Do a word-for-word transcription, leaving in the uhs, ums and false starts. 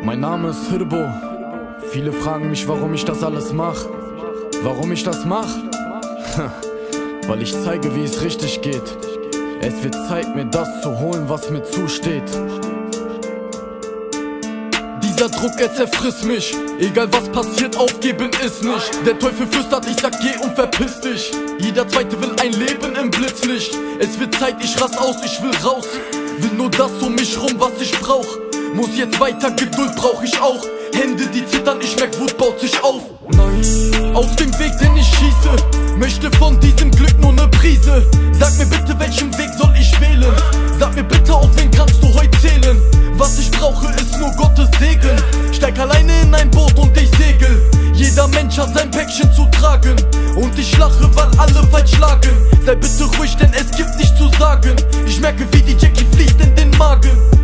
Mein Name ist Hirbo. Viele fragen mich, warum ich das alles mach. Warum ich das mach? Weil ich zeige, wie es richtig geht. Es wird Zeit, mir das zu holen, was mir zusteht. Dieser Druck, er zerfrisst mich. Egal was passiert, aufgeben ist nicht. Der Teufel flüstert, ich sag geh und verpiss dich. Jeder Zweite will ein Leben im Blitzlicht. Es wird Zeit, ich rast aus, ich will raus. Will nur das um mich rum, was ich brauch. Muss jetzt weiter, Geduld brauch ich auch. Hände, die zittern, ich merk, Wut baut sich auf. Nein, auf dem Weg, den ich schieße, möchte von diesem Glück nur ne Prise. Sag mir bitte, welchen Weg soll ich wählen? Sag mir bitte, auf wen kannst du heute zählen? Was ich brauche, ist nur Gottes Segen. Steig alleine in ein Boot und ich segel. Jeder Mensch hat sein Päckchen zu tragen. Und ich lache, weil alle falsch lagen. Sei bitte ruhig, denn es gibt nichts zu sagen. Ich merke, wie die Jackie fließt in den Magen.